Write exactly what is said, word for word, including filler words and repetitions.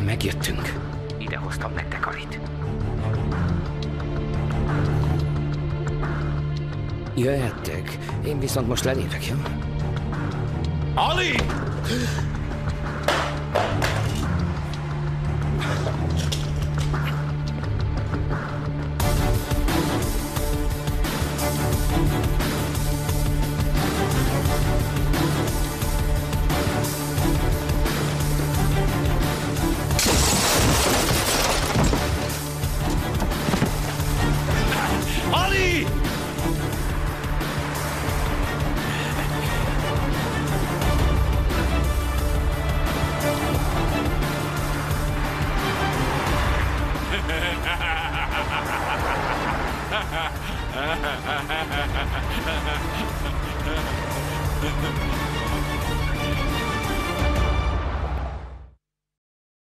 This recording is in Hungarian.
Megjöttünk. Ide hoztam nektek Alit. Jöhettek. Én viszont most lelépek, jó? Ali!